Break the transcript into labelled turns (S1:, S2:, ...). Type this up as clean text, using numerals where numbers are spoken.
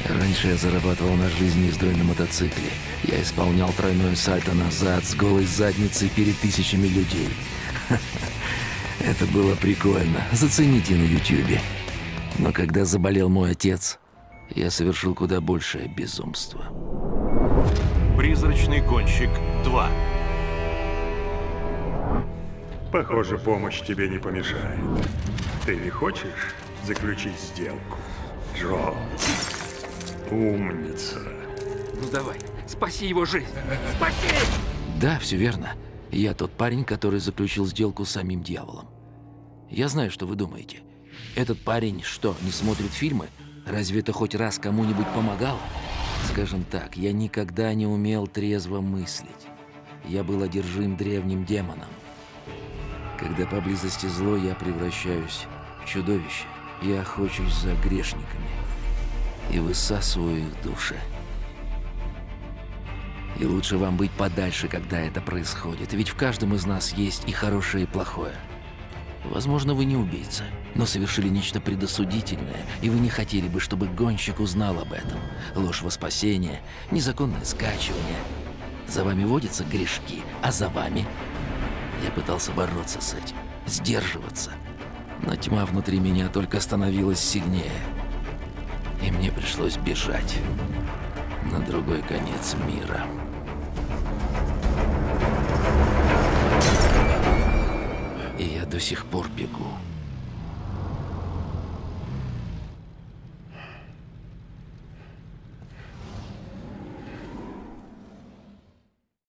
S1: Раньше я зарабатывал на жизнь не ездой на мотоцикле. Я исполнял тройное сальто назад с голой задницей перед тысячами людей. Это было прикольно. Зацените на ютубе. Но когда заболел мой отец, я совершил куда большее безумство.
S2: Призрачный гонщик 2.
S3: Похоже, помощь тебе не помешает. Ты не хочешь заключить сделку, Джо? Умница.
S4: Ну давай, спаси его жизнь. Спаси!
S1: Да, все верно. Я тот парень, который заключил сделку с самим дьяволом. Я знаю, что вы думаете. Этот парень что, не смотрит фильмы? Разве это хоть раз кому-нибудь помогало? Скажем так, я никогда не умел трезво мыслить. Я был одержим древним демоном. Когда поблизости зло, я превращаюсь в чудовище. Я охочусь за грешниками и высасываю их души. И лучше вам быть подальше, когда это происходит. Ведь в каждом из нас есть и хорошее, и плохое. Возможно, вы не убийца, но совершили нечто предосудительное, и вы не хотели бы, чтобы гонщик узнал об этом. Ложь во спасение, незаконное скачивание. За вами водятся грешки, а за вами... Я пытался бороться с этим, сдерживаться. Но тьма внутри меня только становилась сильнее. И мне пришлось бежать на другой конец мира. И я до сих пор бегу.